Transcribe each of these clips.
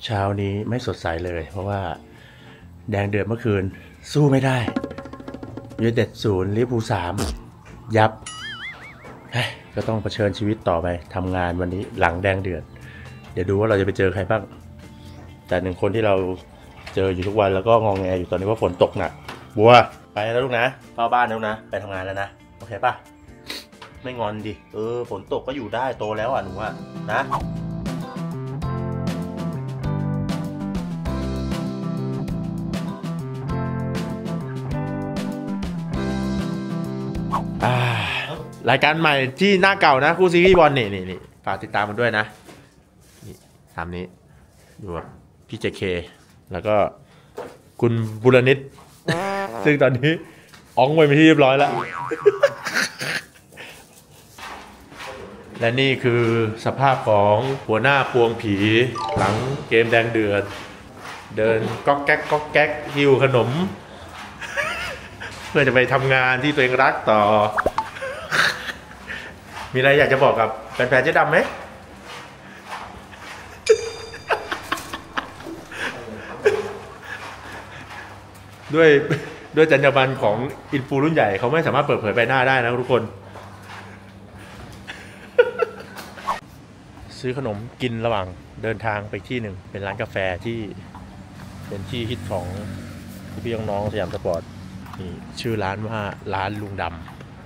เช้านี้ไม่สดใสเลยเพราะว่าแดงเดือดเมื่อคืนสู้ไม่ได้ยูไนเต็ด0ลิเวอร์พูล3ยับก็ต้องเผชิญชีวิตต่อไปทำงานวันนี้หลังแดงเดือดเดี๋ยวดูว่าเราจะไปเจอใครบ้างแต่หนึ่งคนที่เราเจออยู่ทุกวันแล้วก็งองแงอยู่ตอนนี้ว่าฝนตกหนักบัวไปแล้วลูกนะเข้าบ้านแล้วนะไปทำงานแล้วนะโอเคป่ะไม่งอนดิฝนตกก็อยู่ได้โตแล้วอ่ะหนูว่านะรายการใหม่ที่หน้าเก่านะคู่ซีรีส์บอลนี่ฝากติดตามมันด้วยนะนี่ตามนี้อยู่กับพี่เจเคแล้วก็คุณบุรณิต ซึ่งตอนนี้อ้องไว้เป็นที่เรียบร้อยแล้ว และนี่คือสภาพของหัวหน้าพวงผีหลังเกมแดงเดือดเดินก๊อกแก๊กก๊อกแก๊กหิวขนม เพื่อจะไปทำงานที่ตัวเองรักต่อ มีอะไรอยากจะบอกกับแฟนๆเจ๊ดำไหม ด้วยจรรยาบรรณของอินฟูรุ่นใหญ่เขาไม่สามารถเปิดเผยใบหน้าได้นะทุกคน ซื้อขนมกินระหว่างเดินทางไปที่หนึ่งเป็นร้านกาแฟที่เป็นที่ฮิตของพี่น้องสยามสปอร์ตนี่ชื่อร้านว่าร้านลุงดำ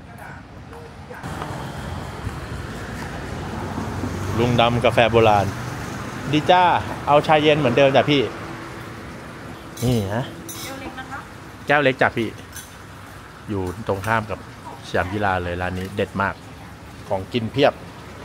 ลุงดำกาแฟโบราณดีจ้าเอาชาเย็นเหมือนเดิมจ้ะพี่นี่ฮะแก้วเล็กจ้ะพี่อยู่ตรงข้ามกับสยามกีฬาเลยร้านนี้เด็ดมากของกินเพียบ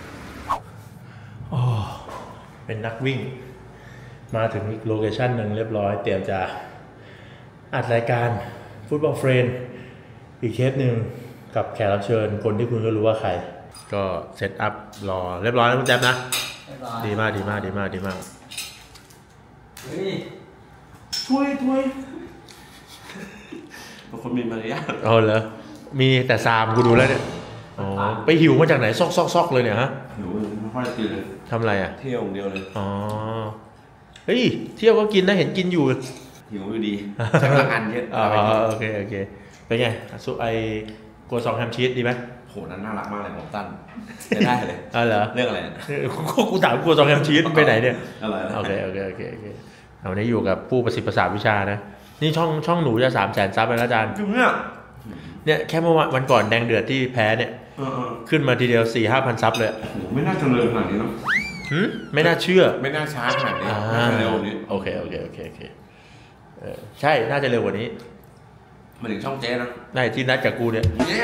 เป็นนักวิ่งมาถึงอีกโลเคชั่นหนึ่งเรียบร้อยเตรียมจะอัดรายการฟุตบอลเฟรนด์อีกเคสหนึ่งกับแขกรับเชิญคนที่คุณก็รู้ว่าใครก็เซตอัพรอเรียบร้อยแล้วคุณแจ๊บนะดีมากเฮ้ยถ้วยบางคนมีมารยาทเหรอมีแต่ซามกูดูแล้วเนี่ยไปหิวมาจากไหนซอกเลยเนี่ยฮะหิวไม่ค่อยกินเลยทำอะไรอ่ะเที่ยวอย่างเดียวเลยเฮ้ยเที่ยวก็กินนะเห็นกินอยู่หิวอยู่ดีใช้พลังงานเยอะโอเคเป็นไงซุปไอกัวซองแฮมชีสดีไหมโหนั้นน่ารักมากเลยผมตั้นได้เลยเหรอเรื่องอะไรกูถามกัวซองแฮมชีสไปไหนเนี่ยอะไรโอเควันนี้อยู่กับผู้ประสิทธิ์ประสาทวิชานะนี่ช่องหนูจะ300,000 ซับแล้วอาจารย์จริงเนี่ยแค่เมื่อวันก่อนแดงเดือดที่แพ้เนี่ยขึ้นมาทีเดียว 4-5,000 ซับเลยไม่น่าจะเร็วขนาดนี้เนาะไม่น่าเชื่อไม่น่าช้าขนาดนี้เร็วนี้โอเคใช่น่าจะเร็วกว่านี้มาถึงช่องเจ๊นะได้ที่นัดกับกูเนี่ย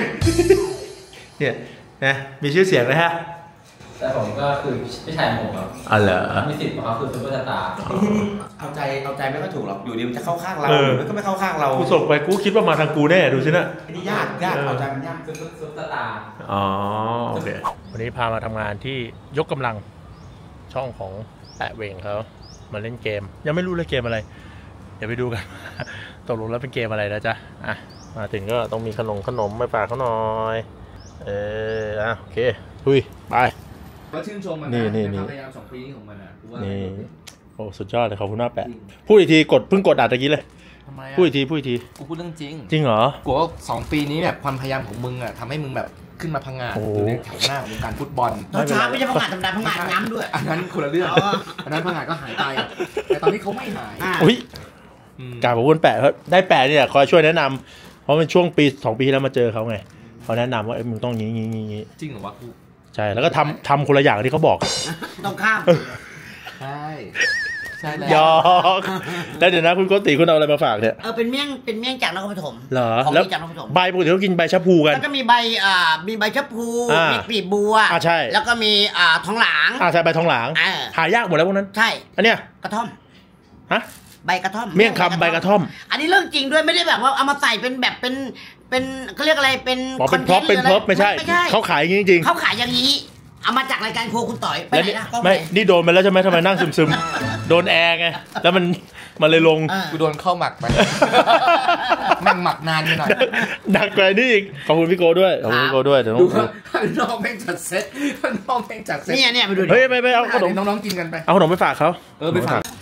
นะมีชื่อเสียงเลยฮะแต่ผมก็คือไม่ใช่ผมครับเหรอมีสิทธิ์ของเขาคือซุปเปอร์สตาร์เอาใจไม่ค่อยถูกหรอกอยู่ดีมันจะเข้าข้างเรามันก็ไม่เข้าข้างเรากูส่งไปกูคิดว่ามาทางกูแน่ดูสินะนี่ยากเอาใจมันยากซุปเปอร์สตาร์โอเควันนี้พามาทำงานที่ยกกำลังช่องของแปะเวงเขามาเล่นเกมยังไม่รู้เลยเกมอะไรเดี๋ยวไปดูกันตกลงแล้วเป็นเกมอะไรนะจ๊ะมาถึงก็ต้องมีขนมมาฝากเขาหน่อยโอเคลุยไปก็ชื่นชมมันนี่พยายาม2 ปีของมันนี่โอ้สุดยอดเลยขอบคุณมากแปะพูดอีกทีเพิ่งกดอัดตะกี้เลยพูดอีกทีกูพูดเรื่องจริงเหรอกูว่า2 ปีนี้แบบความพยายามของมึงทำให้มึงแบบขึ้นมาพังงาอยู่ในแถวหน้าของวงการฟุตบอลช้าไม่ใช่พังงาธรรมดาพังงาน้ำด้วยอันนั้นคนละเรื่องอันนั้นพังงาก็หายไปแต่ตอนนี้เขาไม่หายกล่าวกับคุณแปะได้แปะเนี่ยคอยช่วยแนะนำเพราะเป็นช่วง2 ปีที่แล้วมาเจอเขาไงเขาแนะนำว่ามึงต้องงี้จริงเหรอวะใช่แล้วก็ทำคนละอย่างที่เขาบอกต้องข้ามใช่แล้วยอกแล้วเดี๋ยวนะคุณโกติคุณเอาอะไรมาฝากเนี่ยเป็นเมี่ยงจากนครปฐมเหรอแล้วใบปกติเขากินใบชะพูกันแล้วก็มีใบชะพูมีปีบบัวใช่แล้วก็มีทองหลางใช่ใบทองหลางหายากหมดแล้วพวกนั้นใช่อันเนี้ยกระท่อมใบกระท่อมเมี่ยงคำใบกระท่อมอันนี้เรื่องจริงด้วยไม่ได้แบบว่าเอามาใส่เป็นแบบเป็นเขาเรียกอะไรเป็นคอนเทนต์เป็นพร็อพไม่ใช่เขาขายจริงเขาขายอย่างนี้เอามาจากรายการโคคุณต่อยไปไหนนะไม่นี่โดนไปแล้วใช่ไหมทำไมนั่งซึมโดนแอร์ไงแล้วมันเลยลงกูโดนเข้าหมักไปนั่งหมักนานหน่อยหนักกว่านี่อีกขอบคุณพี่โก้ด้วยเดี๋ยวดูน้องแม่งจัดเซ็ตเนี่ยไปดูเฮ้ยไปเอาขนมน้องๆกินกันไปเอาขนมไปฝากเขาไปฝาก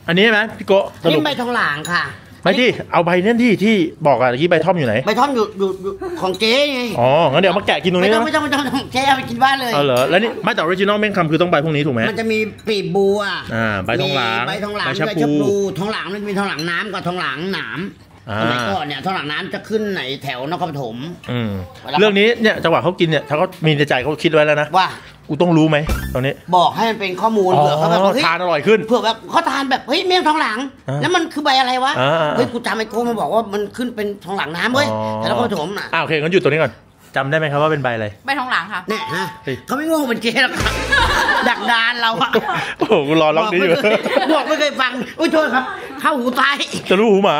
อันนี้ไหมพี่โกะนี่ใบทองหลางค่ะไม่ที่เอาใบนั่นที่บอกอะที่ใบท่อมอยู่ไหนใบท่อมอยู่ของเจ๊ไงอ๋องั้นเดี๋ยวมาแกะกินตรงนี้นะไม่ต้องเจ๊เอาไปกินบ้านเลยเอาเหรอแล้วนี่ไม่แต่ออริจินอลแม่งคำคือต้องใบพวกนี้ถูกไหมมันจะมีปีบบัวใบทองหลางใบทองหลางใบชะพูทองหลางมันมีทองหลางน้ำกับทองหลางหนามสมัยก่อนเนี่ยทองหลางน้ำจะขึ้นไหนแถวนครปฐมเรื่องนี้เนี่ยจังหวะเขากินเนี่ยเขาก็มีในใจเขาคิดไว้แล้วนะว่ากูต้องรู้ไหมตรงนี้บอกให้มันเป็นข้อมูลเผื่อเขาแบบทานอร่อยขึ้นเผื่อแบบเขาทานแบบเฮ้ยเมี่ยงทองหลางแล้วมันคือใบอะไรวะเฮ้ยกูจำไอ้โก้มาบอกว่ามันขึ้นเป็นทองหลางน้ำเว้ยแต่นครปฐมโอเคงั้นหยุดตัวนี้ก่อนจำได้ไหมครับว่าเป็นใบอะไรใบทองหลางค่ะเนี่ยฮะเขาไม่โง่เป็นเจ๊หรอกดักดานเราอะโอ้โหกูรอล็อกนี้อยู่บอกไม่เคยฟังอุ้ยโทษครับเข้าหูตายจะรู้หูหมา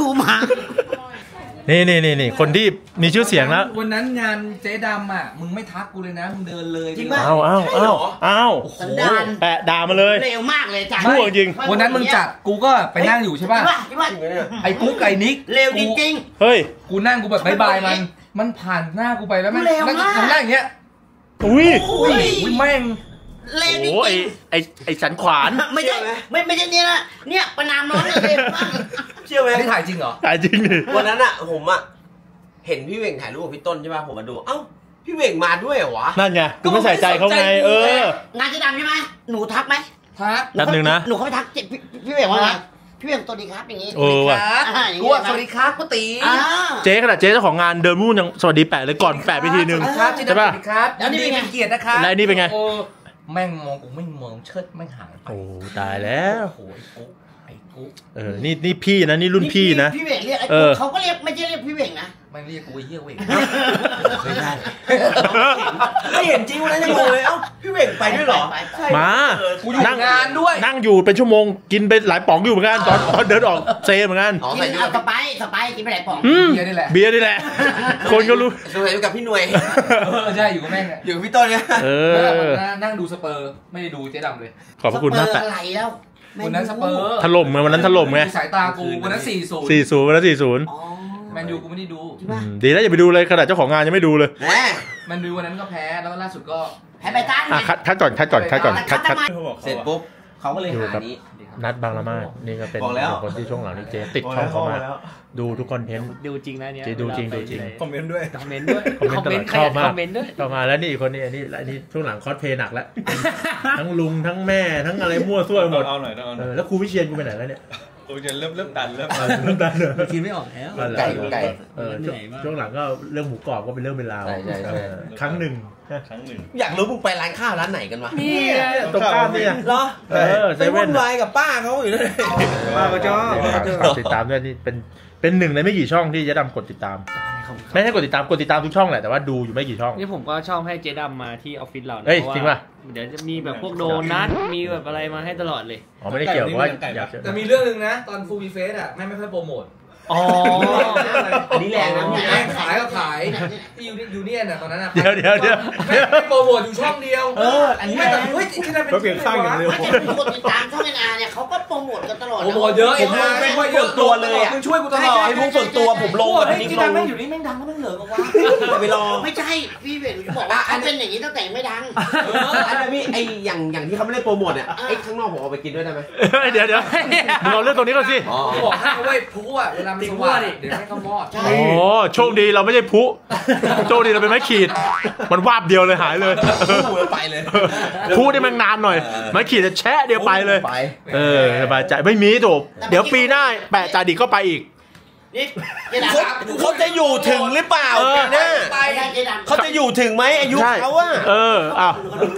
นี่คนที่มีชื่อเสียงแล้ววันนั้นงานเจ๊ดำอ่ะมึงไม่ทักกูเลยนะมึงเดินเลยจริงป่ะอ้าวแปะด่ามาเลยเร็วมากเลยจ้ะชั่วจริงวันนั้นมึงจัดกูก็ไปนั่งอยู่ใช่ป่ะไอ้กุ๊กไก่นิกเร็วจริงเฮ้ยกูนั่งกูแบบบายมันผ่านหน้ากูไปแล้วมันนั่งอย่างเงี้ยอุ้ยแม่งเร็วจริงไอ้สันขวานไม่ใช่เนี่ยนะเนี่ยประนามน้องเลยเชื่อไหมนี่ถ่ายจริงเหรอถ่ายจริงดิวันนั้นอะผมอะเห็นพี่เวงถ่ายรูปกับพี่ต้นใช่ป่ะผมมาดูเอ้าพี่เวงมาด้วยเหรอวะนั่นไงกูไม่ใส่ใจเขาไงงานจะดังใช่ไหมหนูทักไหมทักนัดหนึ่งนะหนูเขาไปทักพี่เวงว่าไงพี่เวงสวัสดีครับอย่างงี้กูสวัสดีครับกูตีเจ๊ขนาดเจ๊เจ้าของงานเดินมุ่งยังสวัสดีแปะเลยก่อนแปะไปทีนึงใช่ป่ะแล้วนี่เป็นเกียรตินะครับแล้วนี่เป็นไงแม่งมองกูไม่มองเชิดแม่งหายไปโอ้ตายแล้วโอ้ยไอ้กุ๊กนี่พี่นะนี่รุ่นพี่นะพี่เวงเรียกไอ้กุ๊กเขาก็เรียกไม่ใช่เรียกพี่เวงนะไม่เรียกกูไอ้เหี้ยเวงไม่ใช่ไม่เห็นจริงวันนั้นยังงงเลยเอ้าพี่เวงไปด้วยเหรอมากูอยู่งานด้วยนั่งอยู่เป็นชั่วโมงกินไปหลายป๋องอยู่เหมือนกันตอนเดินออกเซเหมือนกันกินเอาสไปกินไปหลายป๋องเบียร์นี่แหละคนก็รู้สงสัยอยู่กับพี่หน่วยใช่อยู่กับแม่งอยู่กับพี่ต้นเนี่ยนั่งดูสเปอร์ไม่ได้ดูเจ๊ดำเลยขอบคุณมากแต่อะไรแล้ววันนั้นสเปอร์ถล่มไงวันนั้นถล่มไงสายตากูวันนั้น40 วันนั้นแมนยูกูไม่ได้ดูดีแล้วอย่าไปดูเลยขนาดเจ้าของงานยังไม่ดูเลยแมนยูวันนั้นก็แพ้แล้วล่าสุดก็แพ้ไปตั้งคัดก่อนเสร็จปุ๊บเขาก็เลยหานี้นัดบางละมาดนี่ก็เป็นคนที่ช่วงหลังนี่เจติดช่องเขามาดูทุกคอนเทนต์ดูจริงนะเนี่ยดูจริงคอมเมนต์ด้วยคอมเมนต์ชอบมากต่อมาแล้วนี่คนนี้อันนี้ช่วงหลังคอสเพลย์หนักแล้วทั้งลุงทั้งแม่ทั้งอะไรมั่วซั่วหมดเอาหน่อยแล้วครูวิเชียรกูไปไหนแล้วเนี่ยครูวิเชียรเริ่มดันเลยคิดไม่ออกแล้วไก่ช่วงหลังก็เรื่องหมูกรอบก็เป็นเรื่องเป็นราวครั้งหนึ่งอยากรู้มึงไปร้านข้าวร้านไหนกันวะนี่ตรงข้ามเนี่ยเหรอไปวุ่นวายกับป้าเขาอยู่เลยป้าก็ชอบติดตามด้วยนี่เป็นหนึ่งในไม่กี่ช่องที่เจ๊ดำกดติดตามไม่ใช่กดติดตามทุกช่องแหละแต่ว่าดูอยู่ไม่กี่ช่องนี่ผมก็ชอบให้เจ๊ดำมาที่ออฟฟิศเราเพราะว่าจริงป่ะเดี๋ยวจะมีแบบพวกโดนัทมีแบบอะไรมาให้ตลอดเลยไม่ได้เกี่ยวว่าแต่มีเรื่องนึงนะตอนฟูมีเฟสอ่ะไม่ค่อยโปรโมทอันนี้แรงนะแรงขายก็ขายที่ยูเนียนอ่ะตอนนั้นอ่ะเดี๋ยวไม่โปรโมทอยู่ช่องเดียวอันนี้ไม่แต่เฮ้ยที่นั่นเป็นเปลี่ยนสร้างอย่างเร็วคนติดตามช่องNRเนี่ยเขาก็โปรโมทกันตลอดโปรโมทเยอะผมไม่ค่อยเยอะตัวเลยอ่ะมึงช่วยกูตลอดไอ้พวกส่วนตัวผมลงอันนี้ที่นั่นไม่อยู่นี่แม่งดังแล้วแม่งเหลือกว่าไปรอไม่ใช่พี่เวงบอกว่าเขาเป็นอย่างนี้ตั้งแต่ไม่ดังอันนี้ไอ้อย่างที่เขาไม่ได้โปรโมทเนี่ยไอ้ข้างนอกผมเอาไปกินด้วยได้ไหมเดี๋ยวมึงเอาเรื่องตรงนี้ก่อนสิบอกให้เว้ยพูอ่ะเวลามันสว่างเดี๋ยวให้เขามอดโอ้โชคดีเราไม่ใช่พุโชคดีเราเป็นไม้ขีดมันวาบเดียวเลยหายเลยพูไปเลยพุนี่มันนานหน่อยไม้ขีดจะแชะเดียวไปเลยสบายใจไม่มีถูกเดี๋ยวปีหน้าแปะจ่าดิก็ไปอีกเขาจะอยู่ถึงหรือเปล่าเนี่ยเขาจะอยู่ถึงไหมอายุเขาอะอ้าว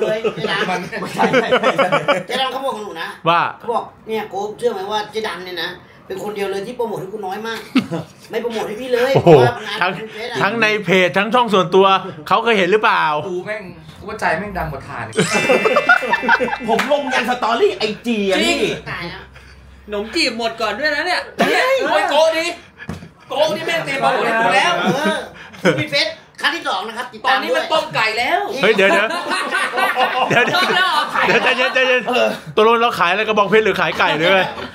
เจ๊ดำเขาบอกกับหนูนะว่าเขาบอกเนี่ยโก้เชื่อไหมว่าเจ๊ดำเนี่ยนะเป็นคนเดียวเลยที่โปรโมทให้กูน้อยมากไม่โปรโมทให้พี่เลยทั้งในเพจทั้งช่องส่วนตัวเขาเคยเห็นหรือเปล่ากูแม่งกูว่าใจแม่งดังกว่าทานผมลงยันสตอรี่IGอ่ะนี่หนมจีบหมดก่อนด้วยนะเนี่ยโอ้ยโก้ดิโก้นี่แม่งเต็มโปรโมทให้กูแล้วมีเฟซครั้งที่2นะครับตอนนี้มันต้มไก่แล้วเฮ้ยเดี๋ยวใจเย็นตัวเราขายอะไรกระบองเพชรหรือขายไก่เลย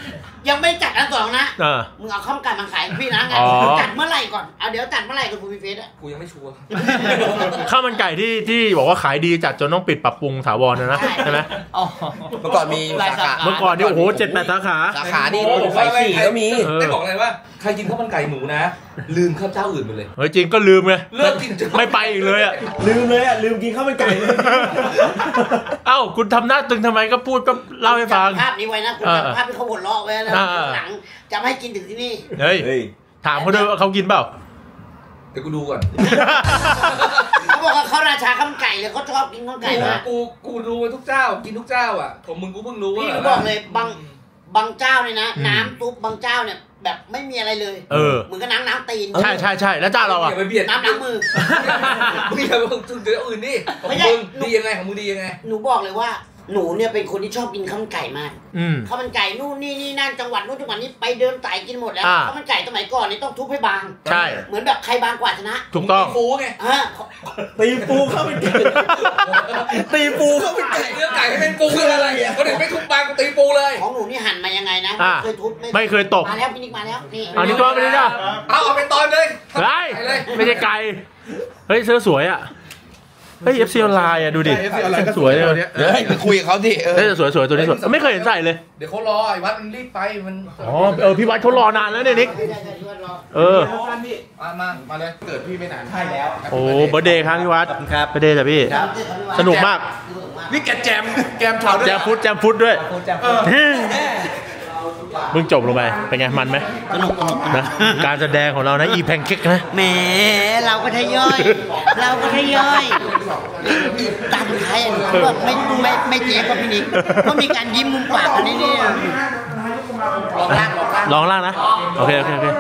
ยังไม่จัดอันสองนะมึงเอาข้าวมันไก่มาขายพี่นะงานจัดเมื่อไหร่ก่อนเอาเดี๋ยวจัดเมื่อไหร่กับกูมีเฟสอะกูยังไม่ชัวร์ข้าวมันไก่ที่บอกว่าขายดีจัดจนต้องปิดปรับปรุงถาวรนะใช่ไหมเมื่อก่อนมีสาขาเมื่อก่อนนี่โอ้โห7-8สาขานี่ไฟสี่ก็มีได้บอกเลยว่าใครกินข้าวมันไก่หมูนะลืมข้าวเจ้าอื่นไปเลยเฮ้ยจริงก็ลืมไงเลิกกินไม่ไปอีกเลยอะลืมกินข้าวมันไก่เลยเอ้าคุณทำหน้าตึงทำไมก็พูดก็เล่าให้ฟังภาพนี้ไว้นะคุณจำภาพที่เขาบ่นล้อไว้นะหลังจะไม่ให้กินถึงที่นี่เฮ้ยถามเขาด้วยว่าเขากินเปล่าเดี๋ยวกูดูก่อนเขาบอกว่าเขาราชาข้าวมันไก่เลยเขาชอบกินข้าวไก่มากกูดูทุกเจ้ากินทุกเจ้าอ่ะของมึงกูเพิ่งรู้ว่าพี่บอกเลยบางเจ้าเนี่ยนะน้ำซุปบางเจ้าเนี่ยแบบไม่มีอะไรเลยเหมือนกับน้ำตีนใช่แล้วเจ้าเราอะน้ำล้างมือมึงอย่าไปถึงเดี๋ยวอื่นนี่ของมึงดียังไงของมึงดียังไงหนูบอกเลยว่าหนูเนี่ยเป็นคนที่ชอบกินข้าวมันไก่มากข้าวมันไก่นู่นนี่นั่นจังหวัดนู้นจังหวัดนี้ไปเดินไต่กินหมดแล้วข้าวมันไก่สมัยก่อนนี่ต้องทุบให้บางใช่เหมือนแบบใครบางกว่าชนะถูกต้องฟูไงตีฟูข้าวมันไก่ตีฟูข้าวมันไก่เนื้อไก่ให้เป็นฟูคืออะไรอ่ะเขาถึงไม่ทุบบางตีฟูเลยของหนูนี่หั่นมายังไงนะเคยทุบไม่เคยตกมาแล้วพี่นิกมาแล้วนี่อันนี้ตัวไม่ได้จ้ะเอาเป็นตอนเลยไม่ใช่ไก่เฮ้ยเสื้อสวยอ่ะเฮ้ย FC ออนไลน์อ่ะดูดิสวยเลยเฮ้ยไปคุยกับเขาดิสวยตัวนี้สวยไม่เคยเห็นใส่เลยเดี๋ยวเขารอไอ้วัดมันรีบไปมันพี่วัดเขารอนานแล้วเนี่ยนิกมาเลยเกิดพี่ไม่นานใช่แล้วโอ้เบอร์เดย์ครับพี่วัดครับเบอร์เดย์จ้ะพี่สนุกมากนี่แกแจมข่าวด้วยแจมฟุตด้วยมึงจบลงไปเป็นไงมันไหมสนุกนะการแสดงของเรานะอีแพนเค้กนะแหมเราก็ทยอยตามใครแบบไม่เจ๊ก็พี่นิกก็มีการยิ้มมุมปากอันนี้นี่ลองล่างนะโอเค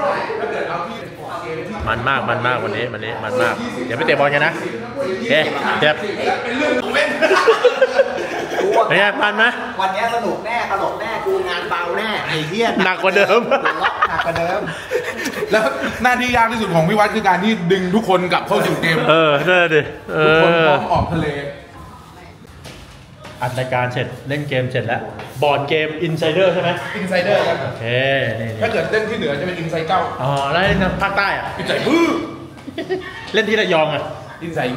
มันมากวันนี้มันมากเดี๋ยวไปเตะบอลกันนะโอเคเจ็บเป็นไงมันไหมวันนี้สนุกแน่ตลกแน่กูงานเบาแน่ไอ้เหี้ยหนักกว่าเดิมแล้วหน้าที่ยากที่สุดของพี่วัดคือการที่ดึงทุกคนกลับเข้าสู่เกมนั่นดิทุกคนพร้อมออกทะเลอัดรายการเสร็จเล่นเกมเสร็จแล้วบอร์ดเกม Insider ใช่ไหม Insider ครับโอเคถ้าเกิดเล่นที่เหนือจะเป็น Insider 9 แล้วเล่นภาคใต้อ่ะ Insider บื้อเล่นที่ระยองอ่ะ Insider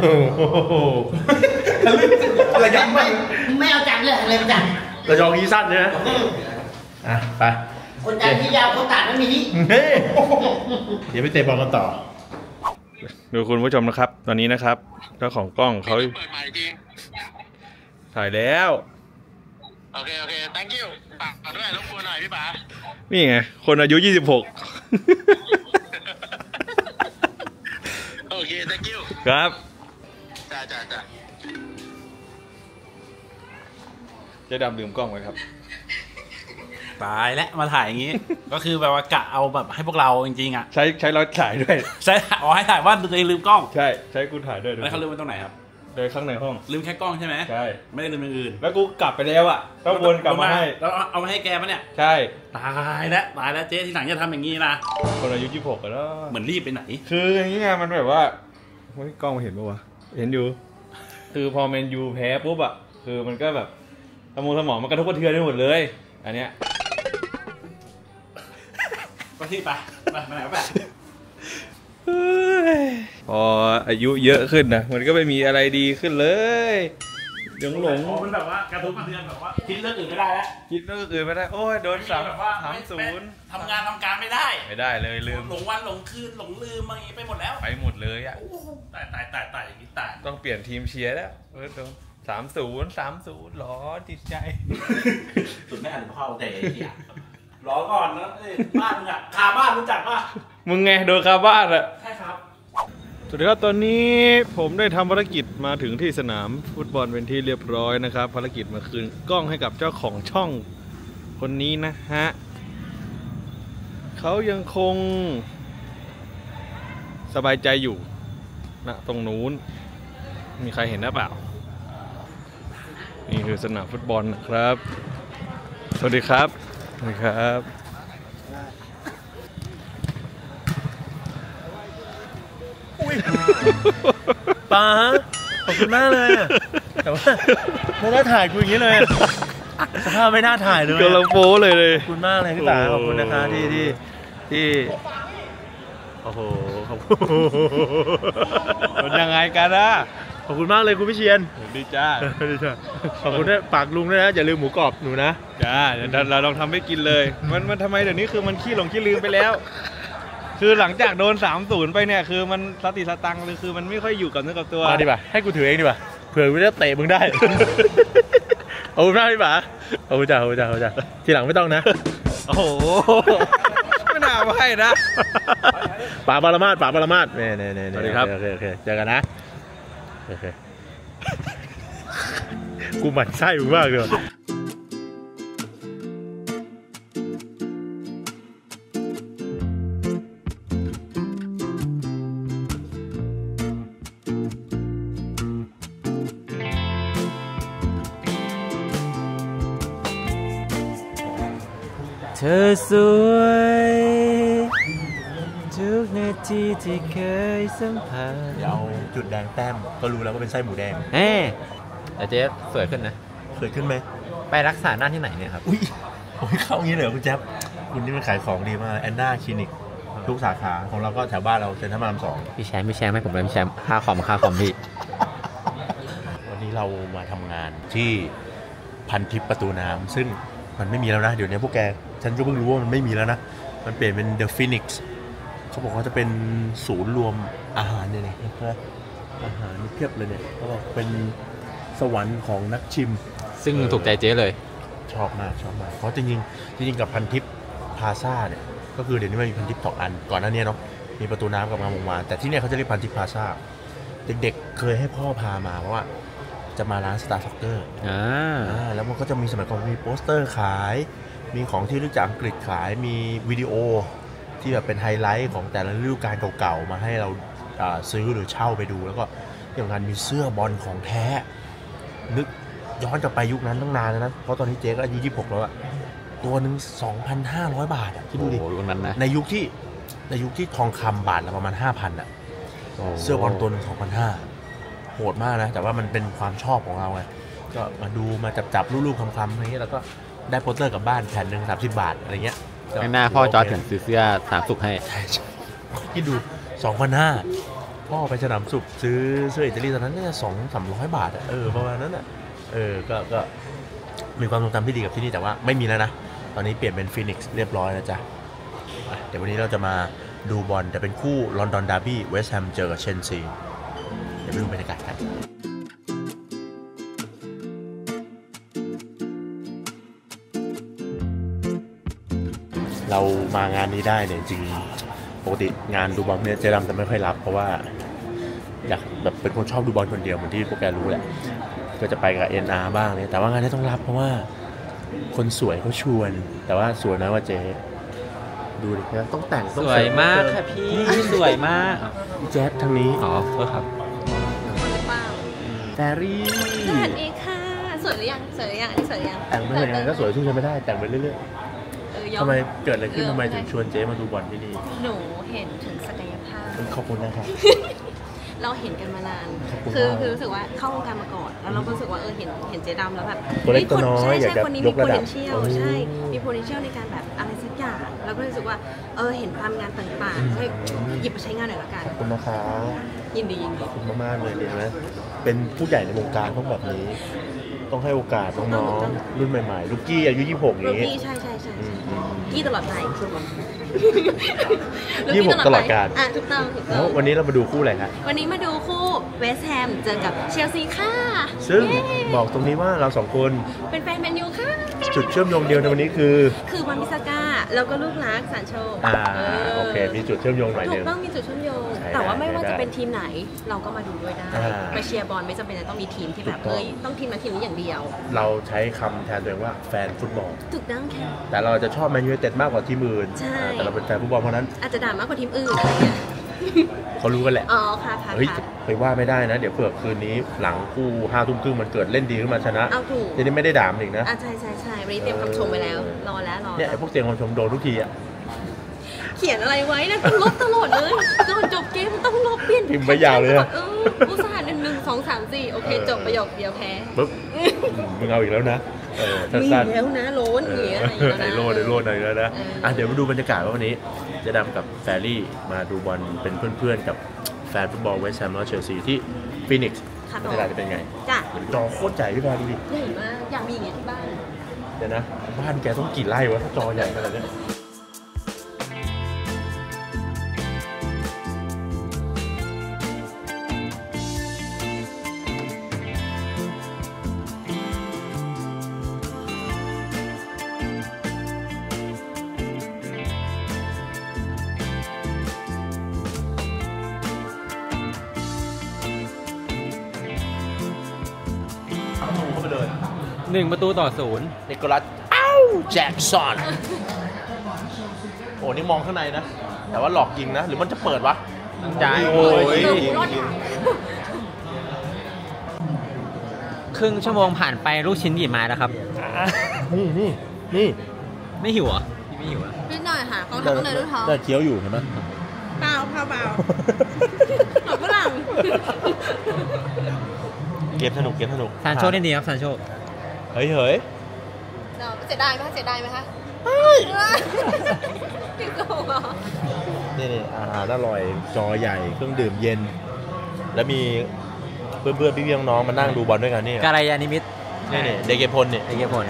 ระยองไม่เอาจังเลยอะไรจังระยองอีสั้นใช่ไหมไปคนจันที่ยาวเขาตัดไม่มีนี่เดี๋ยวไปเตะบอลกันต่อดูคุณผู้ชมนะครับตอนนี้นะครับเจ้าของกล้องเขาถ่ายแล้วโอเค thank you ฝากด้วยรบกวนหน่อยพี่ป๋านี่ไงคนอายุ26 โอเค thank you ครับจ้าเจ๊ดำลืมกล้องไว้ครับตายแล้วมาถ่ายอย่างงี้ก็คือแบบว่ากะเอาแบบให้พวกเราจริงๆอ่ะใช้เราถ่ายด้วยใช่ให้ถ่ายว่าตัวเองลืมกล้องใช้กูถ่ายด้วยแล้วเขาลืมไว้ตรงไหนครับโดยข้างในห้องลืมแค่กล้องใช่ไหมใช่ไม่ได้ลืมอย่างอื่นแล้วกูกลับไปแล้วอ่ะต้องวนกลับมาให้แล้วเอามาให้แกปะเนี่ยใช่ตายแล้วเจ๊ที่หลังจะทำอย่างงี้นะคนอายุ26แล้วเหมือนรีบไปไหนคืออย่างงี้ไงมันแบบว่ากล้องเห็นปะวะเห็นอยู่คือพอแมนยูแพ้ปุ๊บอ่ะคือมันก็แบบสมองมันกระทบกระเทือนไปหมดเลยอันเนี้ยก็ที่ไปไหนก็ไปพออายุเยอะขึ้นนะมันก็ไม่มีอะไรดีขึ้นเลยหลงมันแบบว่ากระทบกระเทือนแบบว่าคิดเรื่องอื่นไม่ได้แล้วคิดเรื่องอื่นไม่ได้โอ้ยโดน3-0 ทำงานทำการไม่ได้เลยลืมหลงวันหลงคืนหลงลืมอะไรไปหมดแล้วไปหมดเลยอ่ะตายอย่างนี้ตายต้องเปลี่ยนทีมเชียร์แล้วโดน30หรอจิตใจสุดไม่อ่านข้าวแต่รอก่อนนะบ้านมึงอะคาบ้านรู้จักป่ะมึงไงโดนคาบ้านอะใช่ครับสวัสดีครับตอนนี้ผมได้ทำภารกิจมาถึงที่สนามฟุตบอลเป็นที่เรียบร้อยนะครับภารกิจมาคืนกล้องให้กับเจ้าของช่องคนนี้นะฮะเขายังคงสบายใจอยู่นะตรงนู้นมีใครเห็นหรือเปล่านี่คือสนามฟุตบอลนะครับสวัสดีครับครับป้าขอบคุณมากเลยแต่ว่าไม่ได้ถ่ายกูอย่างนี้เลยสภาพไม่น่าถ่ายเลยกำลังโป๊เลยขอบคุณมากเลยพี่ต๋าขอบคุณนะคะที่โอ้โหขอบคุณมันยังไงกันนะขอบคุณมากเลยคุณพี่เชียนดีจ้าขอบคุณด้วยฝากลุงด้วยนะอย่าลืมหมูกรอบหนูนะจ้าเดี๋ยวเราลองทำให้กินเลยมันทำไมเดี๋ยวนี้คือมันขี้ลืมไปแล้วคือหลังจากโดน 3-0 ไปเนี่ยคือมันสติสตังค์เลยคือมันไม่ค่อยอยู่กับเนื้อกับตัวดีป่ะให้กูถือเองดีป่ะเผื่อกูจะเตะมึงได้ขอบคุณมากพี่ป๋าขอบคุณจ้าทีหลังไม่ต้องนะโอ้โหไม่น่าให้นะป๋าปรมาสเนี่ยสวัสดีครับโอเคเจอกันนะโอเคกูหมั่นไส้มึงมากเลยเธอสวยทุกนาทีที่เคยสัมผัสเดี๋ยวจุดแดงแต้มก็รู้แล้วว่าเป็นไส้หมูแดงแต่เจ๊สวยขึ้นนะสวยขึ้นไหมไปรักษาหน้าที่ไหนเนี่ยครับเข้างี้เลยคุณแจ๊บคุณนี่มันขายของดีมากแอนนาคลินิกทุกสาขาของเราก็แถวบ้านเราเซ็นทรัลพระราม 2 พี่แชมป์ให้ผมเลยพี่แชมป์ค่าคอมพี่วันนี้เรามาทำงานที่พันทิพย์ประตูน้ำซึ่งมันไม่มีแล้วนะเดี๋ยวนี้พวกแกฉันก็เพิ่งรู้ว่ามันไม่มีแล้วนะมันเปลี่ยนเป็น The Phoenix เขาบอกว่าจะเป็นศูนย์รวมอาหารเนี่ยนะอาหารเพียบเลยเนี่ยเขาบอกเป็นสวรรค์ของนักชิมซึ่งถูกใจเจ๊เลยชอบมากเพราะจริงกับพันทิพย์พลาซ่าเนี่ยก็คือเดี๋ยวนี้มันมีพันทิพย์2 อันก่อนหน้านี้เนาะมีประตูน้ำกับงามวงวานแต่ที่เนี่ยเขาจะเรียกพันทิพย์พลาซ่าเด็กๆเคยให้พ่อพามาเพราะว่าจะมาร้าน Star Soccer แล้วมันก็จะมีสมัยก่อนมีโปสเตอร์ขายมีของที่รู้จักอังกฤษขายมีวิดีโอที่แบบเป็นไฮไลท์ของแต่ละฤดูกาลเก่าๆมาให้เราซื้อหรือเช่าไปดูแล้วก็ที่สำคัญมีเสื้อบอลของแท้นึกย้อนกลับไปยุคนั้นตั้งนานแล้วนะเพราะตอนนี้เจ๊ก็อายุ26แล้วอะตัวหนึ่ง 2,500 บาทอะที่ดูดิในยุคที่ทองคำบาทละประมาณ 5,000 อะเสื้อบอลตัวนึง 2,500 โหดมากนะแต่ว่ามันเป็นความชอบของเราไงก็มาดูมาจับรูปๆคำๆอะไรเงี้ยแล้วก็ได้โปสเตอร์กลับบ้านแผ่นหนึ่ง30 บาทอะไรเงี้ยข้างหน้าพ่อจอร์จถึงซื้อเสื้อสามสุขให้คิดดู 2,500 พ่อไปสนามสุขซื้อเสื้ออิตาลีตอนนั้นน่าจะ 200-300 บาทประมาณนั้นก็มีความทรงจำที่ดีกับที่นี่แต่ว่าไม่มีแล้วนะตอนนี้เปลี่ยนเป็นฟีนิกซ์เรียบร้อยแล้วจ้ะเดี๋ยววันนี้เราจะมาดูบอลจะเป็นคู่ลอนดอนดาร์บี้เวสต์แฮมเจอกับเชลซีเดี๋ยวไปดูบรรยากาศกันเรามางานนี้ได้เนี่ยจริงปกติงานดูบอลเนี่ยเจดำจะไม่ค่อยรับเพราะว่าอยากแบบเป็นคนชอบดูบอลคนเดียวเหมือนที่พวกแกรู้แหละก็จะไปกับ NR บ้างเนี่ยแต่ว่างานนี้ต้องรับเพราะว่าคนสวยเขาชวนแต่ว่าสวยนะว่าเจ๊ดูดิต้องแต่งสวยมากค่ะพี่สวยมากแจ๊บทางนี้อ๋อครับแฟรี่สวัสดีค่ะสวยหรือยังแต่งไม่เหมือนกันก็สวยสู้ฉันไม่ได้แต่งไปเรื่อยทำไมเกิดอะไรขึ้นทำไมถึงชวนเจ๊มาดูบอลที่นี่หนูเห็นถึงศักยภาพขอบคุณนะครับเราเห็นกันมานานคือรู้สึกว่าเข้าวงการมาก่อนแล้วเราก็รู้สึกว่าเห็นเจ๊ดำแล้วแบบตัวเล็กตัวน้อยอยากจะยกระดับใช่มี potential ในการแบบอะไรสักอย่างเราก็รู้สึกว่าเห็นความงานต่างๆให้หยิบมาใช้งานหน่อยละกันขอบคุณนะครับยินดีขอบคุณมากๆเลยนะเป็นผู้ใหญ่ในวงการต้องแบบนี้ต้องให้โอกาสน้องๆรุ่นใหม่ๆลูกกี้อายุ26อย่างนี้ลูกกี้ใช่กี้ตลอดไป 26ตลอดกาลถูกต้องวันนี้เรามาดูคู่อะไรครับวันนี้มาดูคู่เวสต์แฮมเจอกับเชลซีค่ะซึ่งบอกตรงนี้ว่าเรา2คนเป็นแฟนแมนยูค่ะจุดเชื่อมโยงเดียวในวันนี้คือวันมิซาก้าแล้วก็ลูกรักซานโชโอเคมีจุดเชื่อมโยงหน่อยนึงต้องมีจุดเชื่อมโยงแต่ว่าไม่ว่าจะเป็นทีมไหนเราก็มาดูด้วยได้ไปเชียร์บอลไม่จำเป็นจะต้องมีทีมที่แบบต้องทีมนั้นทีมนี้อย่างเดียวเราใช้คำแทนตัวเองว่าแฟนฟุตบอลถูกต้องค่ะแต่เราจะชอบแมนยูไนเต็ดมากกว่าทีมอื่นแต่เราเป็นแฟนฟุตบอลเพราะนั้นอาจจะด่ามากกว่าทีมอื่นอะไรเงี้ยเขารู้กันแหละอ๋อค่ะเฮ้ยไปว่าไม่ได้นะเดี๋ยวเผื่อคืนนี้หลังคู่5:30มันเกิดเล่นดีขึ้นมาชนะจะได้ไม่ได้ด่ามอีกนะใช่วันนี้เตรียมคำชมไว้แล้วรอเนี่ยไอ้พวกเตรียมคำชมโดนทุกทีเขียนอะไรไว้นะต้องลบตลอดเลยก่อนจบเกมต้องลบเปลี่ยนพิมพ์ไปยาวเลยอุตส่าห์1 2 3 4โอเคจบประโยคเดียวแพ้ปุ๊บมึงเอาอีกแล้วนะมีแล้วนะโลนอย่างเงี้ยไอโลนหน่อยแล้วนะเดี๋ยวมาดูบรรยากาศว่าวันนี้เจะดำกับแฟรี่มาดูบอลเป็นเพื่อนๆกับแฟนฟุตบอลเวสต์แฮมและเชลซีที่ฟีนิกซ์บรรยากาศจะเป็นไงจ้ะจอโคตรใหญ่พี่แพรดูดิใหญ่มากอยากมีอย่างเงี้ยที่บ้านเดี๋ยวนะบ้านแกต้องกี่ไร่วะถ้าจอใหญ่ขนาดนี้ 1-0 นิโคลัสแจ็คสันโอ้นี่มองข้างในนะแต่ว่าหลอกยิงนะหรือมันจะเปิดวะจ่ายโอ้ยครึ่งชั่วโมงผ่านไปลูกชิ้นกี่ไม้แล้วครับนี่ไม่หิวเหรอไม่หิวนิดหน่อยค่ะเขาทำอะไรด้วยท้องได้เคี้ยวอยู่เห็นไหมเปล่าหลับฝรั่งเกมสนุกซานโชเล่นดีครับซานโชเฮ้ยเสียดายไหมคะติดโซ่เหรอนี่อาหารอร่อยจอใหญ่เครื่องดื่มเย็นแล้วมีเพื่อนพี่น้องมานั่งดูบอลด้วยกันนี่กาลยานิมิตนี่เดเกพลเดเกพล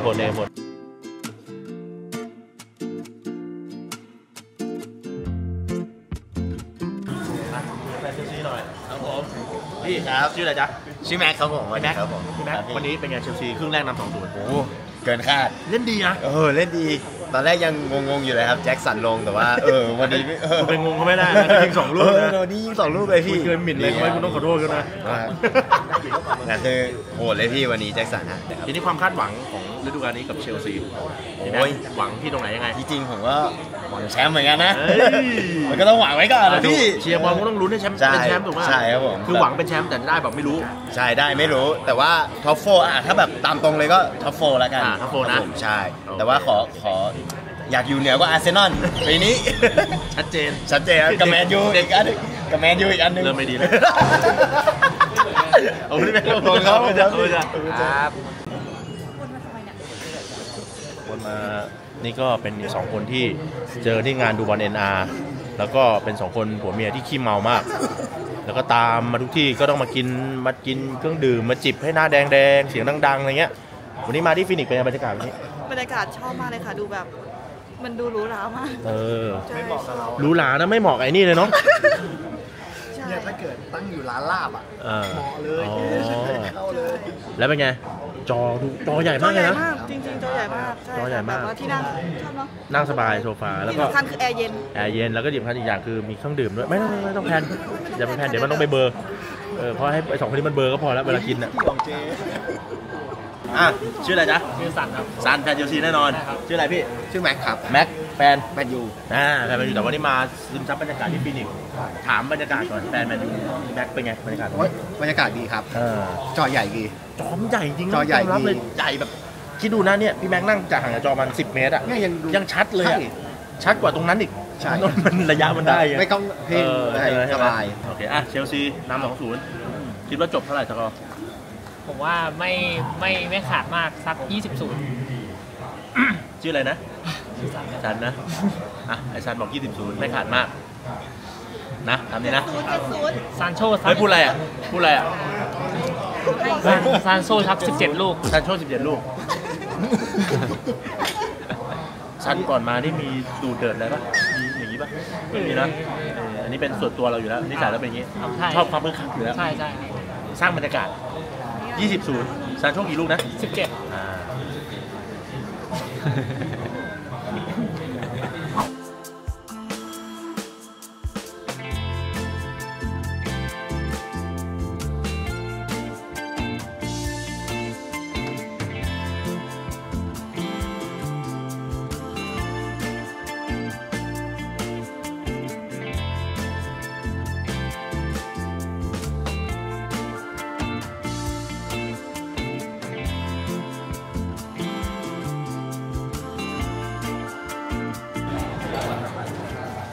พี่ครับชื่ออะไรจ๊ะชื่อแม็กครับผมแม็กครับผมพี่แม็กวันนี้เป็นไงเชลซีครึ่งแรกนำ 2-0 โอ้เกินคาดเล่นดีนะเล่นดีตอนแรกยังงงอยู่เลยครับแจ็คสันลงแต่ว่าวันนี้คุณเป็นงงเขาไม่ได้ยิง2 ลูกนะนี่ยิง2 ลูกเลยพี่เกินหมิ่นเลยไม่คุณต้องขอโทษกันนะแต่คือโหดเลยพี่วันนี้แจ็คสันฮะทีนี้ความคาดหวังของฤดูกาลนี้กับเชลซีหวังที่ตรงไหนยังไงที่จริงผมก็หวังแชมป์เหมือนกันนะมันก็ต้องหวังไว้ก่อนนะพี่เชียร์บอลก็ต้องลุ้นให้แชมป์เป็นแชมป์ถูกไหมใช่ครับผมคือหวังเป็นแชมป์แต่ได้แบบไม่รู้ใช่ได้ไม่รู้แต่ว่าท็อป4ถ้าแบบตามตรงเลยก็ท็อป4แล้วกันท็อป4นะใช่แต่ว่าขออยากอยู่เหนือกว่าอาร์เซนอลปีนี้ชัดเจนกับแมนยูอีกอันนึงเริ่มไม่ดีเลยเอาไม่ได้ครับวนมานี่ก็เป็น2 คนที่เจอที่งานดูบอล NR แล้วก็เป็น2 คนผัวเมียที่ขี้เมามากแล้วก็ตามมาทุกที่ก็ต้องมากินเครื่องดื่มมาจิบให้หน้าแดงเสียงดังๆอะไรเงี้ยวันนี้มาที่ฟินิกซ์เป็นบรรยากาศวันนี้บรรยากาศชอบมากเลยค่ะดูแบบมันดูหรูหรามากไม่เหมาะกับเราหรูหรานะไม่เหมาะกับไอ้นี่เลยเนาะเนี่ยถ้าเกิดตั้งอยู่ร้านลาบเหมาะเลยเข้าเลยแล้วเป็นไงจอใหญ่มากเลยนะจริงๆจอใหญ่มากแบบที่นั่งชอบเนาะนั่งสบายโซฟาแล้วก็ที่สำคัญคือแอร์เย็นแล้วก็ที่สำคัญอีกอย่างคือมีเครื่องดื่มด้วยไม่ต้องแพนอย่าไปแพนเดี๋ยวมันต้องไปเบอร์เพราะให้ไอ้2 คนนี้มันเบอร์ก็พอแล้วเวลากินอ่ะชื่ออะไรจ๊ะชื่อซันครับซันแฟนเชลซีแน่นอนชื่ออะไรพี่ชื่อแม็กครับแม็กแฟนแมนยูแฟนแมนยูแต่วันนี้มาซึมซับบรรยากาศที่ฟินิกซ์ถามบรรยากาศก่อนแฟนแมนยูแม็กเป็นไงบรรยากาศบรรยากาศดีครับจอใหญ่ดีจอใหญ่จริงจอใหญ่เลยใหญ่แบบคิดดูนะเนี่ยพี่แม็กนั่งจากห่างจากจอมัน10 เมตรอ่ะยังชัดเลยชัดกว่าตรงนั้นอีกมันระยะมันได้ไม่ต้องเพลงสบายโอเคเชลซีนำ 2-0คิดว่าจบเท่าไหร่สกอร์ผมว่าไม่ขาดมากสัก20-0 ชื่ออะไรนะซันนะไอซันบอก20-0ไม่ขาดมากนะทำนี้นะซานโชพูดอะไรซานโชครับ17 ลูกซานโช17 ลูกซันก่อนมาที่มีดูเดือดอะไรปะมีอย่างนี้ปะไม่มีนะอันนี้เป็นส่วนตัวเราอยู่แล้วนิสัยเราเป็นอย่างนี้ชอบความคึกคักอยู่แล้วใช่สร้างบรรยากาศ20-0ซานโชกี่ลูกนะ 17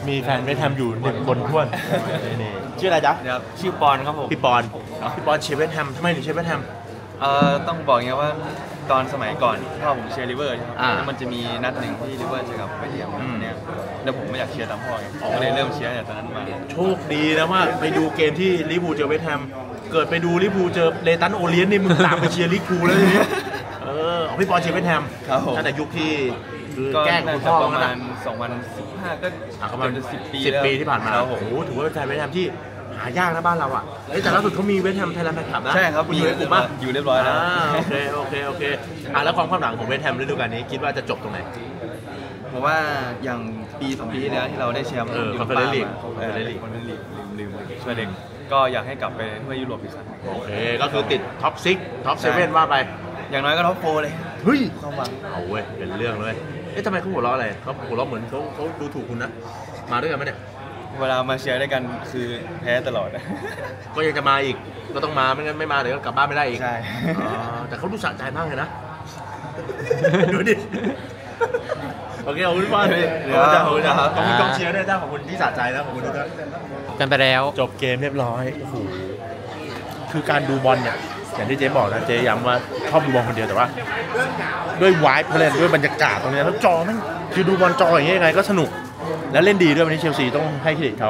มีแฟนเวทแฮมอยู่1 คนท้วนนี่ชื่ออะไรจ๊ะชื่อปอนครับผมพี่ปอนเชียร์เวทแฮมทำไมถึงเชียร์เวทแฮมต้องบอกอย่างนี้ว่าตอนสมัยก่อนพ่อผมเชียร์ลิเวอร์ใช่ไหมแล้วมันจะมีนัดหนึ่งที่ลิเวอร์เจอกับเวทแฮมเนี่ยแล้วผมไม่อยากเชียร์ตามพ่อไงผมก็เลยเริ่มเชียร์จากตอนนั้นมาโชคดีนะว่าไปดูเกมที่ลิเวอร์พูลเจอเวทแฮมเกิดไปดูลิเวอร์พูลเจอเลตันโอเลียนนี่มึงตามไปเชียร์ลิเวอร์พูลแล้วทีนี้พี่ปอนเชียร์เวทแฮมตั้งแต่ยุคที่แกล้งคุณพ่อประมาณ2015ก็ประมาณ10 ปีที่ผ่านมาโอ้โหถือว่าเป็นแฟนเวทแฮมที่หายากนะบ้านเราอ่ะแต่ล่าสุดเขามีเวทแฮมไทยแลนด์แฟนคลับนะใช่ครับอยู่ในกลุ่มป่ะอยู่เรียบร้อยแล้วโอเคแล้วความคาดหวังของเวทแฮมฤดูกาลนี้คิดว่าจะจบตรงไหนผมว่าอย่างปี2 ปีที่แล้วที่เราได้แชมป์คอนเฟอเรนซ์ลีกลืมช่วยเด็กก็อยากให้กลับไปเพื่อยุโรปอีกครั้งโอเคก็คือติดท็อป6ท็อป7ว่าไปอย่างน้อยก็ท็อป4เลยเฮ้ยความหวังเอาเว้ยเป็นเรื่องเลยทำไมเขาหัวเราะอะไรเขาหัวเราะเหมือนเขาดูถูกคุณนะมาด้วยกันไหมเนี่ยเวลามาเชียร์ด้วยกันคือแพ้ตลอดก็ยังจะมาอีกก็ต้องมาไม่งั้นไม่มาเดี๋ยวกลับบ้านไม่ได้อีกใช่แต่เขาดูสะใจมากเลยนะดูดิโอเคขอบคุณมากเลยขอบคุณกองเชียร์ด้วยจ้าขอบคุณที่สะใจนะขอบคุณด้วยกันไปแล้วจบเกมเรียบร้อยโอ้โหคือการดูบอลเนี่ยอย่างที่เจ๊บอกนะเจ๊ย้ำว่าชอบดูบอลคนเดียวแต่ว่าด้วยวายเพลนด้วยบรรยากาศตรงนี้แล้วจอมันคือดูบอลจออย่างนี้ยังไงก็สนุกแล้วเล่นดีด้วยวันนี้เชลซีต้องให้เครดิตเขา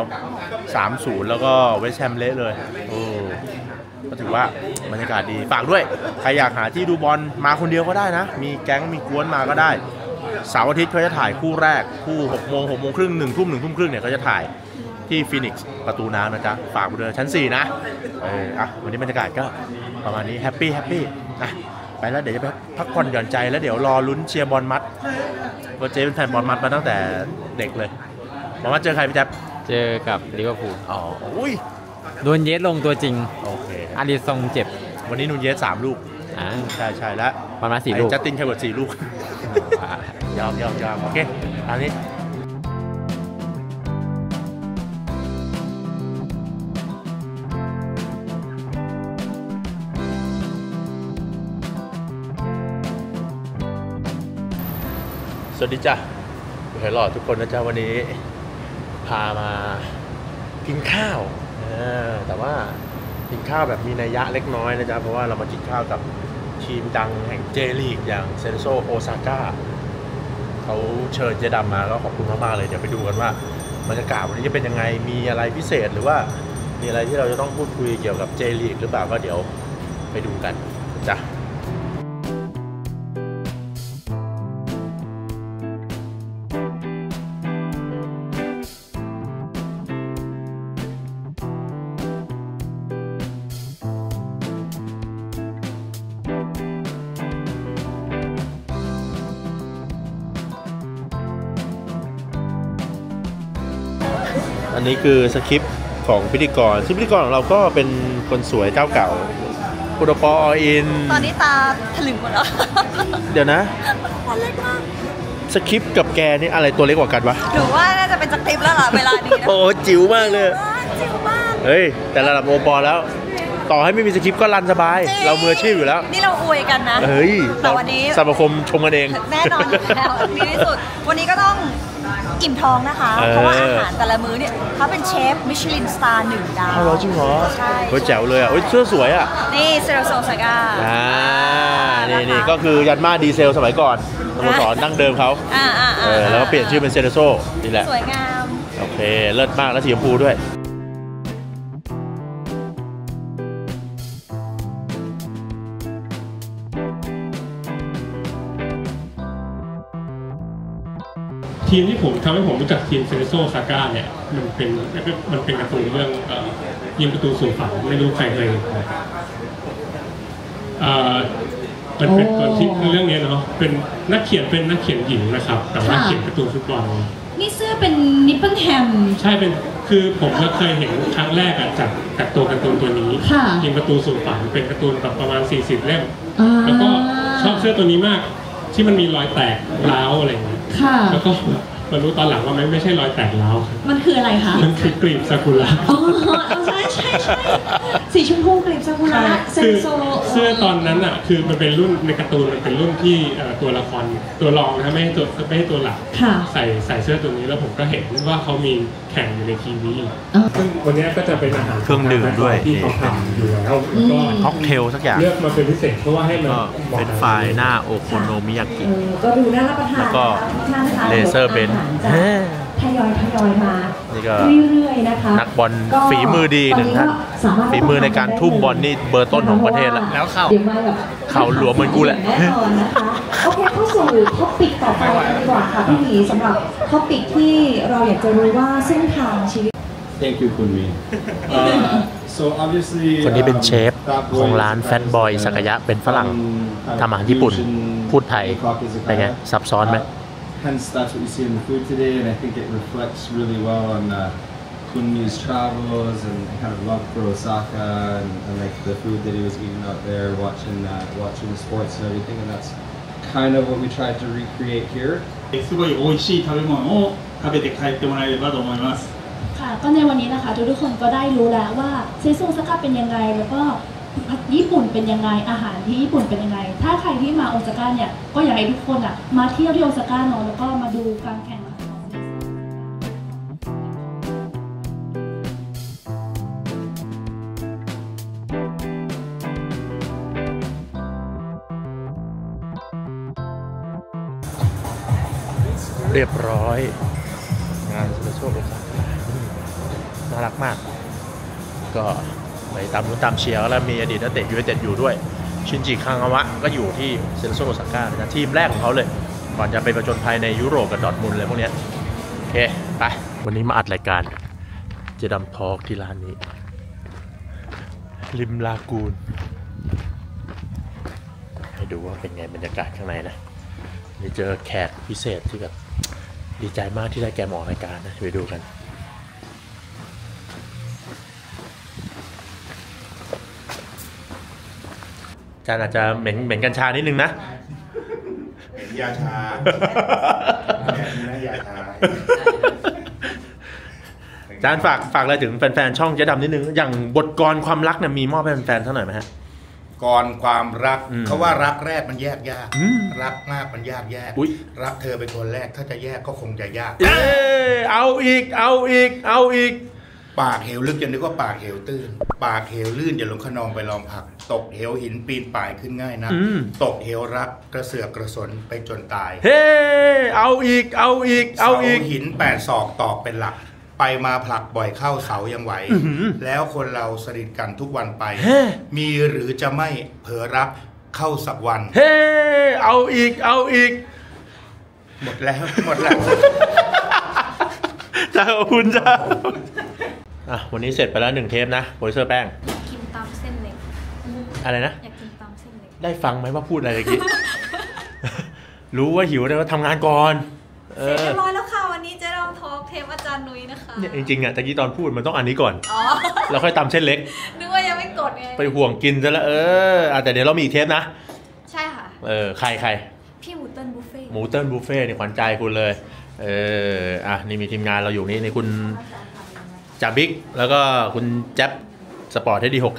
3-0 แล้วก็เวสต์แฮมเละเลยก็ถือว่าบรรยากาศดีฝากด้วยใครอยากหาที่ดูบอลมาคนเดียวก็ได้นะมีแก๊งมีกวนมาก็ได้เสาร์อาทิตย์เขาจะถ่ายคู่แรกคู่6 โมงครึ่ง1 ทุ่ม1 ทุ่มครึ่งเนี่ยเขาจะถ่ายที่ฟีนิกซ์ประตูน้ำนะจ๊ะฝากไปเลยชั้น4นะวันนี้บรรยากาศก็ประมาณนี้แฮปปี้ไปแล้วเดี๋ยวจะไปพักผ่อนหย่อนใจแล้วเดี๋ยวรอลุ้นเชียร์บอลมัดก็เจ๊เป็นแฟนบอลมัดมาตั้งแต่เด็กเลยบอลมัดเจอใครพี่แจ๊บเจอกับลิเวอร์พูลอุ้ยโดนเยสลงตัวจริงโอเคอาริซงเจ็บวันนี้นูนเยส3 ลูกใช่แล้วบอลมัด4 ลูกจัสตินแคร์เวิร์ด4 ลูกยอมโอเคอันนี้สวัสดีจ้ะเห็นหล่อทุกคนนะจ๊ะวันนี้พามากินข้าวแต่ว่ากินข้าวแบบมีนัยยะเล็กน้อยนะจ๊ะเพราะว่าเรามากินข้าวกับทีมดังแห่งเจลีกอย่างเซนโซโอซาก้าเขาเชิญเจดำมาก็ขอบคุณมากๆเลยเดี๋ยวไปดูกันว่าบรรยากาศวันนี้จะเป็นยังไงมีอะไรพิเศษหรือว่ามีอะไรที่เราจะต้องพูดคุยเกี่ยวกับเจลีกหรือเปล่าก็เดี๋ยวไปดูกันจ้ะอันนี้คือสคริปต์ของพิธีกรซึ่งพิธีกรของเราก็เป็นคนสวยเจ้าเก่าคุณปออินตอนนี้ตาถลึงหมดแล้วเดี๋ยวนะตัวเล็กมากสคริปต์กับแกนี่อะไรตัวเล็กกว่ากันวะหนูว่าน่าจะเป็นสคริปต์แล้วล่ะเวลานี้นะโอ้จิ๋วมากเลยจิ๋วมากเฮ้ยแต่ระดับโอปอแล้วต่อให้ไม่มีสคริปต์ก็รันสบายเรามืออาชีพอยู่แล้วนี่เราอวยกันนะเฮ้ยแต่วันนี้สมาคมชมกันเองแน่นอนแล้วดีที่สุดวันนี้ก็ต้องอิ่มท้องนะคะเพราะว่าอาหารแต่ละมื้อเนี่ยเขาเป็นเชฟมิชลินสตาร์1 ดาวเหรอจริงเหรอใช่เฮ้ยแจ๋วเลยอ่ะเฮ้ยเสื้อสวยอ่ะนี่เซลโซซาก้านี่ก็คือยันมาดีเซลสมัยก่อนสโมสรดั้งเดิมเขาแล้วก็เปลี่ยนชื่อเป็นเซเลโซนี่แหละสวยงามโอเคเลิศมากแล้วสีชมพูด้วยทีมที่ผมทำให้ผมรู้จักทีมเซเลโซซาก้าเนี่ยมันเป็นการ์ตูนเรื่องยิงประตูสู่ฝันไม่รู้ใครเคยมันเป็นตัวที่เรื่องนี้เนาะเป็นนักเขียนหญิงนะครับแต่ว่าเขียนการ์ตูนฟุตบอลนี่เสื้อเป็นนิปเปิลแฮมใช่เป็นคือผมก็เคยเห็นครั้งแรกจากตัวการ์ตูนตัวนี้ยิงประตูสู่ฝันเป็นการ์ตูนแบบประมาณ40 เล่มแล้วก็ชอบเสื้อตัวนี้มากที่มันมีรอยแตกร้าวอะไรอย่างเงี้ยแล้วก็มารู้ตอนหลังว่าไม่ใช่รอยแตกร้าวมันคืออะไรคะมันคือกลีบซากุระอ๋อใช่สีชมพูกลีบซากุระเซนโซเสื้อตอนนั้นอ่ะคือมันเป็นรุ่นในการ์ตูนมันเป็นรุ่นที่ตัวละครตัวรองนะไม่ให้ตัวหลักใส่เสื้อตัวนี้แล้วผมก็เห็นว่าเขามีแข่งอยู่ในทีวีซึ่งวันนี้ก็จะเป็นอาหารเครื่องดื่มด้วยที่เขาทำอยู่แล้วก็ค็อกเทลสักอย่างเลือกมาเป็นพิเศษเพราะว่าให้มันเป็นไฟหน้าโอโคโนมิยากิก็ดูน่ารับประทานแล้วก็เลเซอร์เบนซ์ทยอยมาเรื่อยๆนะคะนักบอลฝีมือดีหนึ่งท่านฝีมือในการทุ่มบอลนี่เบอร์ต้นของประเทศแล้วเข่าหลวมเหมือนกูแหละแน่นอนนะคะโอเคเข้าสู่ท็อปิกต่อไปกันดีกว่าค่ะพี่หมีสำหรับท็อปิกที่เราอยากจะรู้ว่าเส้นทางชีวิต Thank you คุณมีคนนี้เป็นเชฟของร้านแฟตบอยสักยะเป็นฝรั่งทำอาหารญี่ปุ่นพูดไทยเป็นไงซับซ้อนไหม Hence, that's what you see in the food today, and I think it reflects really well on Kunmi's travels and kind of love for Osaka and like the food that he was eating out there, watching the sports and everything, and that's kind of what we tried to recreate here. すごい美味しい食べ物を食べて帰ってもらえればと思います。 ค่ะก็ในวันนี้นะคะทุกคนก็ได้รู้แล้วว่าเซซูโอซาก้าเป็นยังไงแล้วก็ญี่ปุ่นเป็นยังไงอาหารที่ญี่ปุ่นเป็นยังไงถ้าใครที่มาโอซาก้าเนี่ยก็อยากให้ทุกคนมาเที่ยวที่โอซาก้าเนาะแล้วก็มาดูการแข่งเรียบร้อยงานสุดโชคเลยน่ารักมากก็ไปตามนู้นตามเชียร์แล้วมีอดีตนักเตะยูไนเต็ดอยู่ด้วยชินจิคังอาวะก็อยู่ที่เซนโซโอซาก้านะทีมแรกของเขาเลยก่อนจะไปประจนภัยในยุโรปกับดอร์ทมุนด์อะไรพวกนี้โอเคไปวันนี้มาอัดรายการเจดัมทอล์กที่ร้านนี้ริมลากูนให้ดูว่าเป็นไงบรรยากาศข้างในนะนี่เจอแขกพิเศษที่แบบดีใจมากที่ได้แกมาออกรายการนะไปดูกันจานอาจจะเหม็นกัญชานิดนึงนะเหม็นยาชายาชาจานฝากอะไรถึงแฟนๆช่องเจ๊ดำนิดนึงอย่างบทกลความรักเนี่ยมีมอบให้แฟนๆเท่าไหร่ไหมฮะกรความรักเขาว่ารักแรกมันแยกยากรักมากมันยากแยกรักเธอเป็นคนแรกถ้าจะแยกก็คงจะยากเอาอีกปากเหวลึกจะนึกว่าปากเหวตื้นปากเหวลื่นอย่าลงขนองไปลองผักตกเหวหินปีนป่ายขึ้นง่ายนะตกเหวรักกระเสือกกระสนไปจนตายเฮ้เอาอีกเสาหิน8 ศอกตอกเป็นหลักไปมาผลักบ่อยเข้าเสายังไหวแล้วคนเราสนิทกันทุกวันไปมีหรือจะไม่เผลอรักเข้าสักวันเฮ้เอาอีกหมดแล้วจ้าคุณจ้าวันนี้เสร็จไปแล้ว1 เทปนะโปรดิวเซอร์แป้งกินตามเส้นเล็กอะไรนะอยากกินตามเส้นเล็กได้ฟังไหมว่าพูดอะไรเมื่อกี้ รู้ว่าหิวแต่ว่าทำงานก่อนเสร็จเรียบร้อยแล้วค่ะวันนี้เจ๊ดำทอล์กเทปอาจารย์นุ้ยนะคะเนี่ยจริงๆตะกี้ตอนพูดมันต้องอันนี้ก่อนแล้วค่อยตำเส้นเล็กนึกว่ายังไม่กดไงไปห่วงกินซะแล้วแต่เดี๋ยวเรามีอีกเทปนะใช่ค่ะใครพี่หมูเติ้ลบุฟเฟ่เนี่ยขวัญใจคุณเลยนี่มีทีมงานเราอยู่นี่คุณจ่าบิ๊กแล้วก็คุณแจ๊บสปอร์ตให้ดี69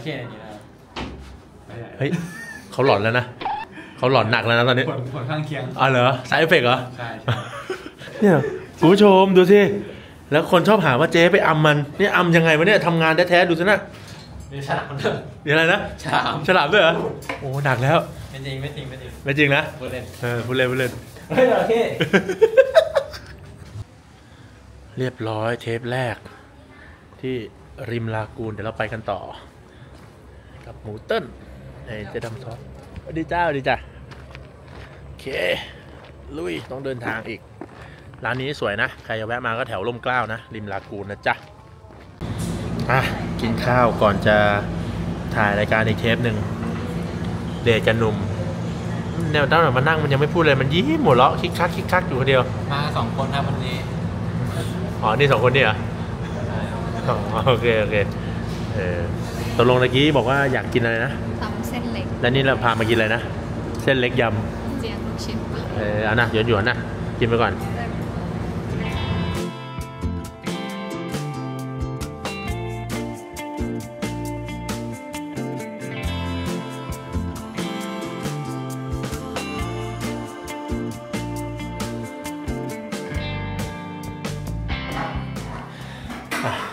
เฮ้ยเขาหลอนแล้วนะเขาหลอนหนักแล้วนะตอนนี้ผลข้างเคียงเหรอไซด์เอฟเฟกต์เหรอใช่เนี่ยคุณผู้ชมดูสิแล้วคนชอบหาว่าเจ๊ไปอัมมันนี่อัมยังไงวะเนี่ยทำงานแท้ๆดูสินะมีฉลามด้วยมีอะไรนะฉลามด้วยเหรอโอ้หนักแล้วไม่จริงไม่จริงนะพูดเล่นพูดเล่นเฮ้ยโอเคเรียบร้อยเทปแรกที่ริมลากูนเดี๋ยวเราไปกันต่อกับหมูเติ้ลเจ๊ดำทอล์กสวัสดีจ้าโอเคลุยต้องเดินทางอีกร้านนี้สวยนะใครจะแวะมาก็แถวร่มเกล้านะริมลากูนนะจ๊ะกินข้าวก่อนจะถ่ายรายการอีกเทปหนึ่งเดชกับหนุ่มเนี่ยตั้งแต่มานั่งมันยังไม่พูดเลยมันยิ้มหัวเราะคิกคักอยู่คนเดียวมา2 คนครับวันนี้นี่2 คนนี่เหรอโอเคตกลงตะกี้บอกว่าอยากกินอะไรนะตำเส้นเล็กแล้วนี่เราพามากินอะไรนะเส้นเล็กยำเจียงลูกชิ้นนะหยวนนะกินไปก่อน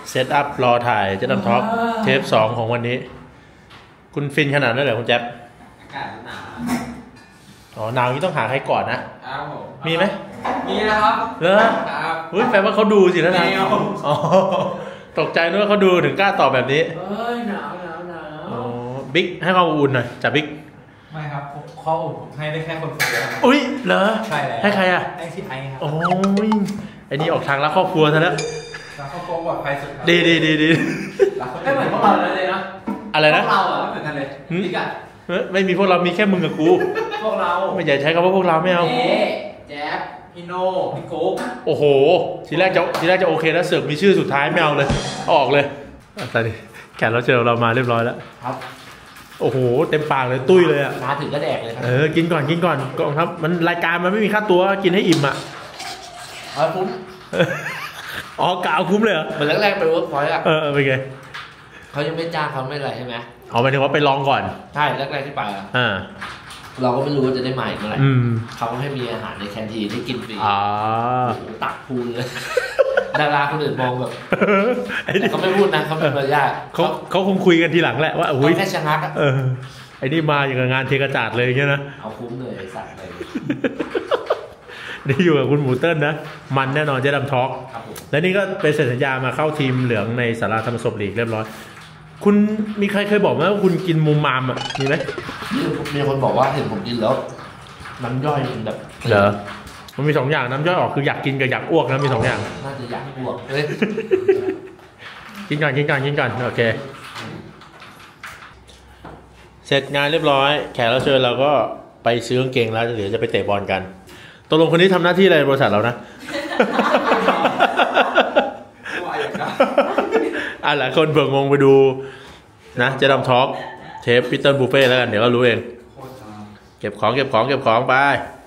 เซตอัพรอถ่ายเจ๊ดำท็อกเทป 2ของวันนี้คุณฟินขนาดนั้นเหรอคุณแจ๊บอากาศหนาวอ๋อหนาวนี่ต้องหาใครก่อนนะมีไหมมีนะครับเหรออุ้ยแปลว่าเขาดูสินะอ๋อตกใจนึกว่าเขาดูถึงกล้าตอบแบบนี้หนาวอ๋อบิ๊กให้ความอุ่นหน่อยจับบิ๊กไม่ครับข้ออุ่นให้ได้แค่คนเดียวอุ้ยเหรอใช่แล้วให้ใครอ่ะให้พี่ไอครับโอ้ยไอ้นี่ออกทางรักครอบครัวซะแล้วรักครอบครัวปลอดภัยสุดดีไม่เหมือนพวกเราเลยนะอะไรนะพวกเราอ่ะไม่เหมือนกันเลยนี่กันไม่มีพวกเรามีแค่มึงกับกูพวกเราไม่อยากใช้คำว่าพวกเราไม่เอาแจ๊บพี่โน่พี่โก๊กโอ้โหทีแรกจะโอเคแล้วเสือกมีชื่อสุดท้ายไม่เอาเลยออกเลยตอนนี้แขกเราเจอเรามาเรียบร้อยแล้วครับโอ้โหเต็มปากเลยตุ้ยเลยอ่ะมาถึงก็แดกเลยกินก่อนกองครับมันรายการมันไม่มีค่าตัวกินให้อิ่มอ่ะคุ้มอ๋อกล่าวคุ้มเลยเหรอเหมือนแรกๆไปเวิร์กพอยต์อ่ะเป็นไงเขายังไม่จ้างเขาไม่อะไรใช่ไหมหมายถึงว่าไปลองก่อนใช่แรกๆที่ไปอ่ะเราก็ไม่รู้ว่าจะได้มาอีกเมื่อไหร่เขาให้มีอาหารในแคนทีนให้กินฟรีตักพูนเลยดาราคนอื่นมองแบบแต่เขาไม่พูดนะเขาเป็นมารยาทเขาคงคุยกันทีหลังแหละว่าโอ้ยแค่ชะงักไอ้นี่มาอย่างงานเทกระจาดเลยอย่างเงี้ยนะเอาคุ้มเลยสั่งเลยได้อยู่กับคุณหมูเติ้ลนะมันแน่นอนเจ๊ดำท็อกและนี่ก็เป็นเซ็นสัญญามาเข้าทีมเหลืองในสาราธรรมศพลีกเรียบร้อยคุณมีใครเคยบอกไหมว่าคุณกินมุมมามอ่ะมีไหมมีคนบอกว่าเห็นผมกินแล้วน้ำย่อยมันแบบเหรอมันมี2 อย่างน้ำย่อยออกคืออยากกินกับอยากอ้วกนะมี2 อย่างน่าจะอยากอ้วกกินก่อนโอเคเสร็จงานเรียบร้อยแขกเราเชิญเราก็ไปซื้อกางเกงแล้วเดี๋ยวจะไปเตะบอลกันตกลงคนนี้ทำหน้าที่อะไรบริษัทเรานะหลายคนเผื่องงไปดูนะเจ๊ดำท็อกเทปพีเตอร์บุฟเฟ่แล้วกันเดี๋ยวก็รู้เองเก็บของไป